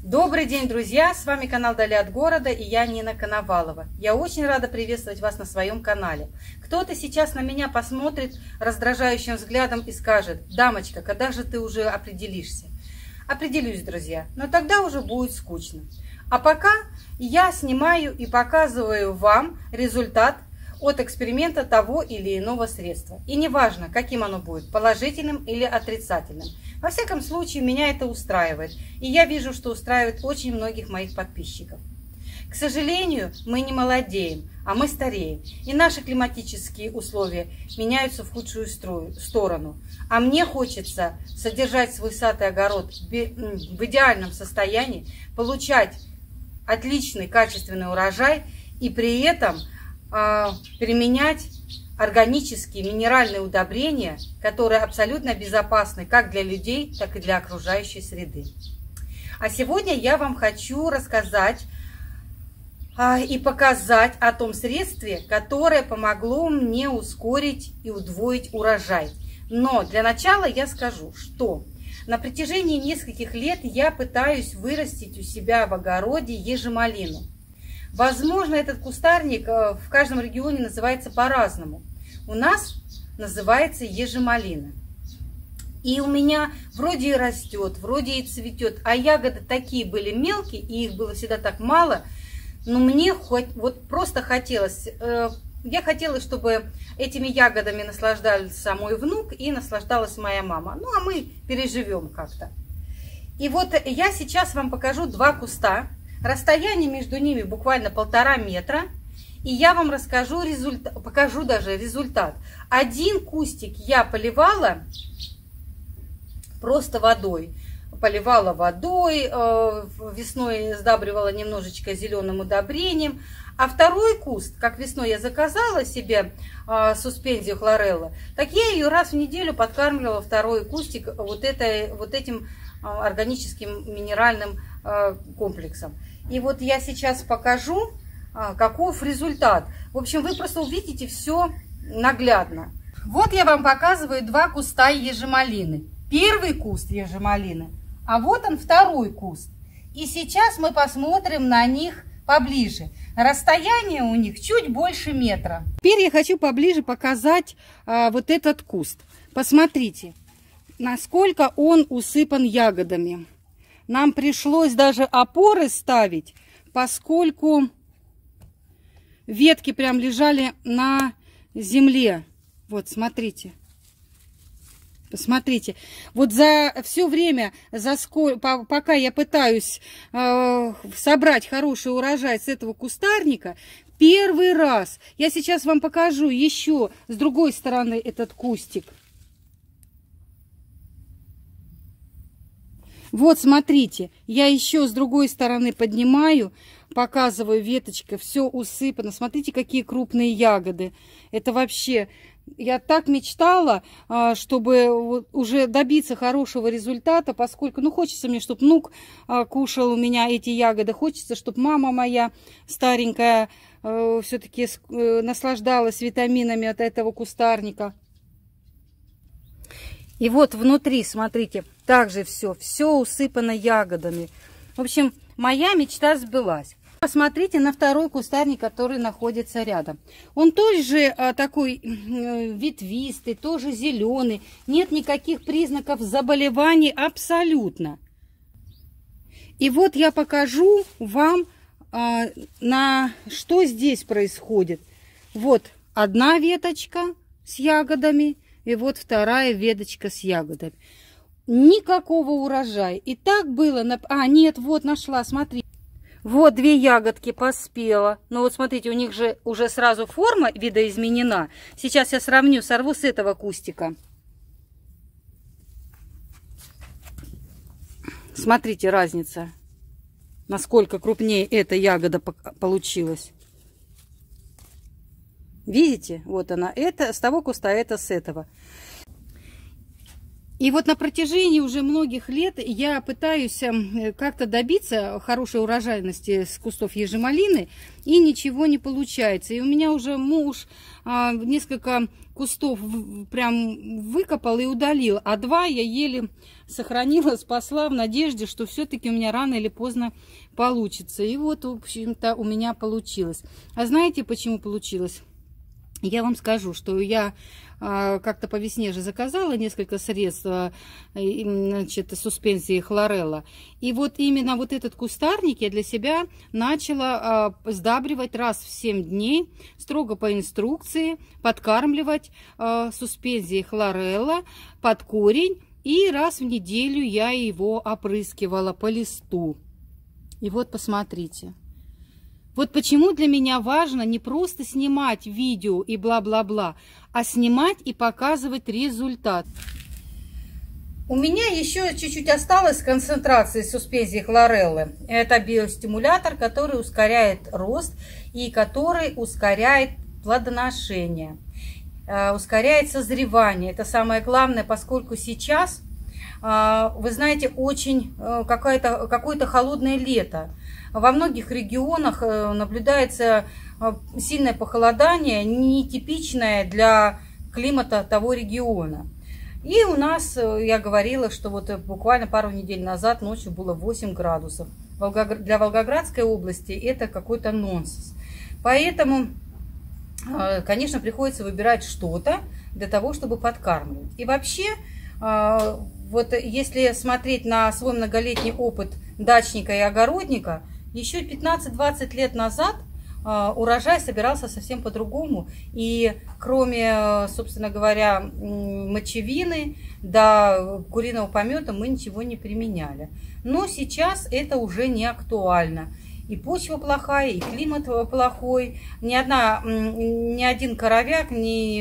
Добрый день, друзья! С вами канал Дали от города и я Нина Коновалова. Я очень рада приветствовать вас на своем канале. Кто-то сейчас на меня посмотрит раздражающим взглядом и скажет: дамочка, когда же ты уже определишься? Определюсь, друзья, но тогда уже будет скучно. А пока я снимаю и показываю вам результат от эксперимента того или иного средства. И неважно, каким оно будет, положительным или отрицательным. Во всяком случае, меня это устраивает. И я вижу, что устраивает очень многих моих подписчиков. К сожалению, мы не молодеем, а мы стареем. И наши климатические условия меняются в худшую сторону. А мне хочется содержать свой сад и огород в идеальном состоянии, получать отличный качественный урожай и при этом применять органические минеральные удобрения, которые абсолютно безопасны как для людей, так и для окружающей среды. А сегодня я вам хочу рассказать и показать о том средстве, которое помогло мне ускорить и удвоить урожай. Но для начала я скажу, что на протяжении нескольких лет я пытаюсь вырастить у себя в огороде ежемалину. Возможно, этот кустарник в каждом регионе называется по-разному. У нас называется ежемалина. И у меня вроде и растет, вроде и цветет, а ягоды такие были мелкие, и их было всегда так мало. Но мне вот просто хотелось, я хотела, чтобы этими ягодами наслаждался мой внук и наслаждалась моя мама. Ну, а мы переживем как-то. И вот я сейчас вам покажу два куста. Расстояние между ними буквально 1,5 метра. И я вам расскажу покажу даже результат. Один кустик я поливала просто водой. Поливала водой, весной сдабривала немножечко зеленым удобрением. А второй куст, как весной я заказала себе суспензию хлорелла, так я ее раз в неделю подкармливала второй кустик вот этим органическим минеральным комплексом. И вот я сейчас покажу, каков результат. В общем, вы просто увидите все наглядно. Вот я вам показываю два куста ежемалины. Первый куст ежемалины, а вот он второй куст. И сейчас мы посмотрим на них поближе. Расстояние у них чуть больше метра. Теперь я хочу поближе показать вот этот куст. Посмотрите, насколько он усыпан ягодами. Нам пришлось даже опоры ставить, поскольку ветки прям лежали на земле. Вот, смотрите. Посмотрите. Вот за все время, пока я пытаюсь собрать хороший урожай с этого кустарника, первый раз, я сейчас вам покажу еще с другой стороны этот кустик. Вот, смотрите, я еще с другой стороны поднимаю, показываю, веточка, все усыпано. Смотрите, какие крупные ягоды. Это вообще, я так мечтала, чтобы уже добиться хорошего результата, поскольку, ну, хочется мне, чтобы внук кушал у меня эти ягоды, хочется, чтобы мама моя старенькая все-таки наслаждалась витаминами от этого кустарника. И вот внутри, смотрите, также все усыпано ягодами. В общем, моя мечта сбылась. Посмотрите на второй кустарник, который находится рядом. Он тоже такой ветвистый, тоже зеленый. Нет никаких признаков заболеваний абсолютно. И вот я покажу вам, что здесь происходит. Вот одна веточка с ягодами. И вот вторая веточка с ягодами. Никакого урожая. И так было... нет, вот нашла, смотри. Вот две ягодки поспела. Но вот смотрите, у них же уже сразу форма видоизменена. Сейчас я сравню, сорву с этого кустика. Смотрите, разница. Насколько крупнее эта ягода получилась. Видите? Вот она. Это с того куста, это с этого. И вот на протяжении уже многих лет я пытаюсь как-то добиться хорошей урожайности с кустов ежемалины, и ничего не получается. И у меня уже муж несколько кустов прям выкопал и удалил, а 2 я еле сохранила, спасла в надежде, что все-таки у меня рано или поздно получится. И вот, в общем-то, у меня получилось. А знаете, почему получилось? Я вам скажу, что я как-то по весне же заказала несколько средств, значит, суспензии хлорелла. И вот именно вот этот кустарник я для себя начала сдабривать раз в 7 дней, строго по инструкции, подкармливать суспензией хлорелла под корень. И раз в неделю я его опрыскивала по листу. И вот посмотрите. Вот почему для меня важно не просто снимать видео и бла-бла-бла, а снимать и показывать результат. У меня еще чуть-чуть осталось концентрации суспензии хлореллы. Это биостимулятор, который ускоряет рост и который ускоряет плодоношение, ускоряет созревание. Это самое главное, поскольку сейчас, вы знаете, очень какое-то холодное лето. Во многих регионах наблюдается сильное похолодание, нетипичное для климата того региона. И у нас, я говорила, что вот буквально пару недель назад ночью было 8 градусов. Для Волгоградской области это какой-то нонсенс. Поэтому, конечно, приходится выбирать что-то для того, чтобы подкармливать. И вообще, вот если смотреть на свой многолетний опыт дачника и огородника, еще 15-20 лет назад урожай собирался совсем по-другому. И кроме, собственно говоря, мочевины, да куриного помета мы ничего не применяли. Но сейчас это уже не актуально. И почва плохая, и климат плохой. Ни один коровяк,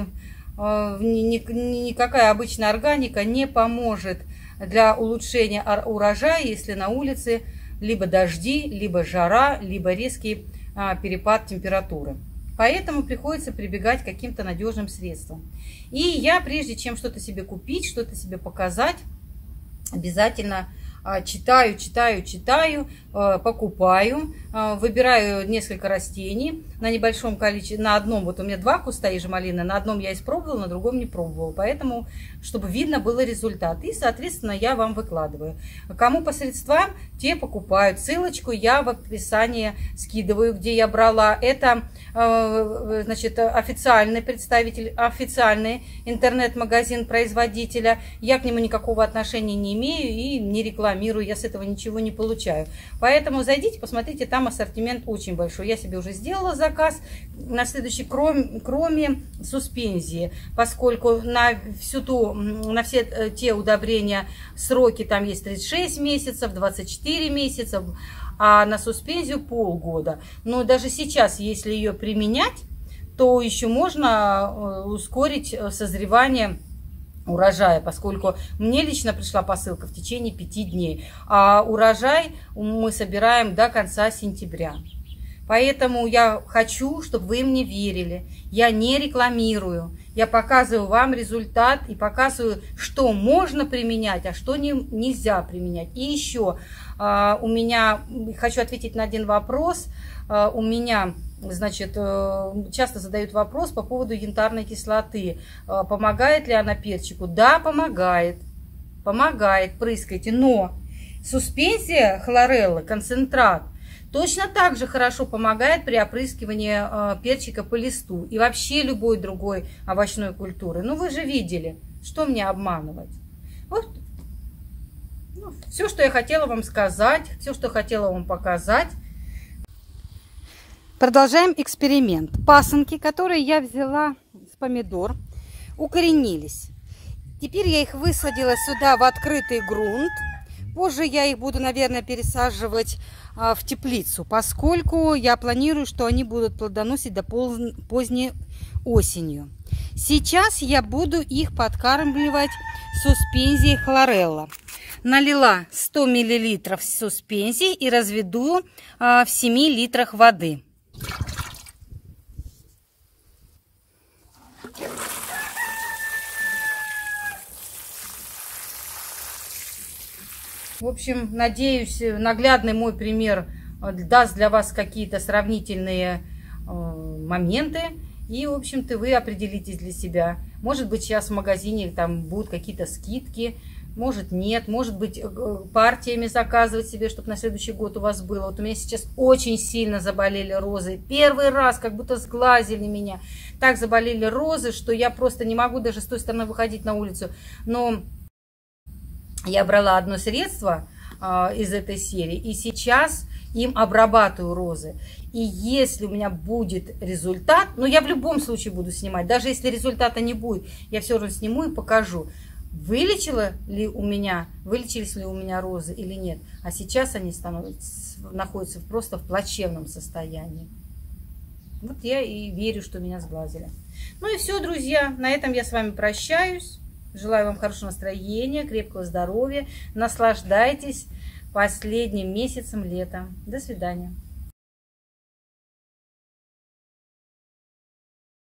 никакая обычная органика не поможет для улучшения урожая, если на улице либо дожди, либо жара, либо резкий перепад температуры. Поэтому приходится прибегать к каким-то надежным средствам. И я, прежде чем что-то себе купить, что-то себе показать, обязательно читаю, покупаю, выбираю несколько растений на небольшом количестве, на одном, вот у меня 2 куста ежемалины, на одном я испробовала, на другом не пробовала, поэтому, чтобы видно было результат, и, соответственно, я вам выкладываю. Кому по средствам, те покупают, ссылочку я в описании скидываю, где я брала, это, значит, официальный представитель, официальный интернет-магазин производителя, я к нему никакого отношения не имею и не рекламирую, я с этого ничего не получаю. Поэтому зайдите, посмотрите, там ассортимент очень большой. Я себе уже сделала заказ на следующий, кроме суспензии, поскольку на все те удобрения сроки там есть 36 месяцев, 24 месяца, а на суспензию полгода. Но даже сейчас, если ее применять, то еще можно ускорить созревание урожая, поскольку мне лично пришла посылка в течение 5 дней, а урожай мы собираем до конца сентября. Поэтому я хочу, чтобы вы мне верили. Я не рекламирую, я показываю вам результат и показываю, что можно применять, а что нельзя применять. И еще у меня, хочу ответить на один вопрос, у меня... Значит, часто задают вопрос по поводу янтарной кислоты. Помогает ли она перчику? Да, помогает. Помогает, прыскайте. Но суспензия хлореллы, концентрат, точно так же хорошо помогает при опрыскивании перчика по листу. И вообще любой другой овощной культуры. Ну, вы же видели, что мне обманывать. Вот. Ну, все, что я хотела вам сказать, все, что хотела вам показать. Продолжаем эксперимент. Пасынки, которые я взяла с помидор, укоренились. Теперь я их высадила сюда в открытый грунт. Позже я их буду, наверное, пересаживать в теплицу, поскольку я планирую, что они будут плодоносить до поздней осенью. Сейчас я буду их подкармливать суспензией хлорелла. Налила 100 мл суспензии и разведу в 7 литрах воды. В общем, надеюсь, наглядный мой пример даст для вас какие-то сравнительные моменты. И, в общем-то, вы определитесь для себя. Может быть, сейчас в магазине там будут какие-то скидки, может нет, может быть, партиями заказывать себе, чтобы на следующий год у вас было. Вот у меня сейчас очень сильно заболели розы. Первый раз как будто сглазили меня. Так заболели розы, что я просто не могу даже с той стороны выходить на улицу. Но я брала одно средство из этой серии, и сейчас им обрабатываю розы. И если у меня будет результат, ну я в любом случае буду снимать, даже если результата не будет, я все равно сниму и покажу, вылечились ли у меня розы или нет. А сейчас они находятся просто в плачевном состоянии. Вот я и верю, что меня сглазили. Ну и все, друзья, на этом я с вами прощаюсь. Желаю вам хорошего настроения, крепкого здоровья. Наслаждайтесь последним месяцем лета. До свидания.